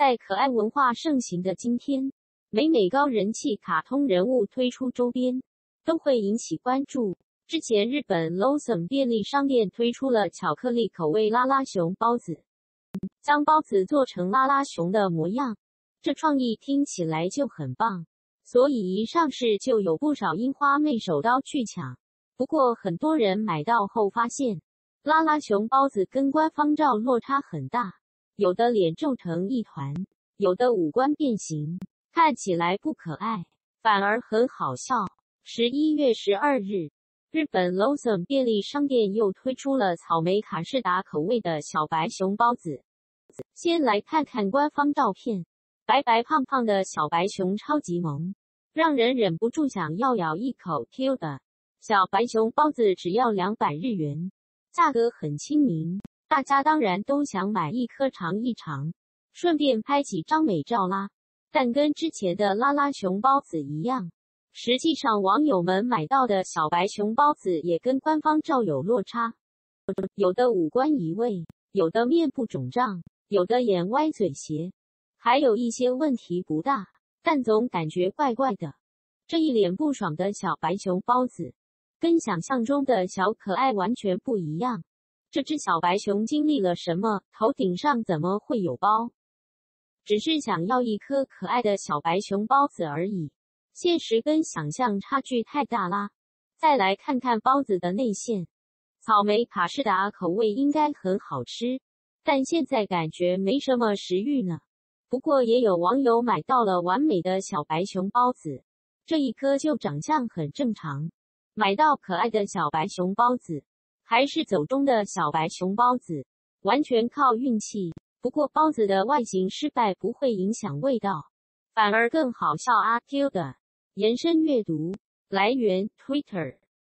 在可爱文化盛行的今天，每高人气卡通人物推出周边，都会引起关注。之前日本 Lawson 便利商店推出了巧克力口味拉拉熊包子，将包子做成拉拉熊的模样，这创意听起来就很棒，所以一上市就有不少樱花妹手刀去抢。不过很多人买到后发现，拉拉熊包子跟官方照落差很大，有的脸皱成一团，有的五官变形，看起来不可爱，反而很好笑。11月12日，日本 Lawson 便利商店又推出了草莓卡士达口味的小白熊包子。先来看看官方照片，白白胖胖的小白熊超级萌，让人忍不住想要咬一口 Q 的。小白熊包子只要200日元，价格很亲民，大家当然都想买一颗尝一尝，顺便拍几张美照啦。但跟之前的拉拉熊包子一样，实际上网友们买到的小白熊包子也跟官方照有落差，有的五官移位，有的面部肿胀，有的眼歪嘴斜，还有一些问题不大，但总感觉怪怪的。这一脸不爽的小白熊包子，跟想象中的小可爱完全不一样。这只小白熊经历了什么？头顶上怎么会有包？只是想要一颗可爱的小白熊包子而已，现实跟想象差距太大啦。再来看看包子的内馅，草莓卡士达口味应该很好吃，但现在感觉没什么食欲呢。不过也有网友买到了完美的小白熊包子，这一颗就长相很正常。买到可爱的小白熊包子，还是走中的小白熊包子，完全靠运气。不过包子的外形失败不会影响味道，反而更好笑啊 Q 的。延伸阅读，来源 Twitter。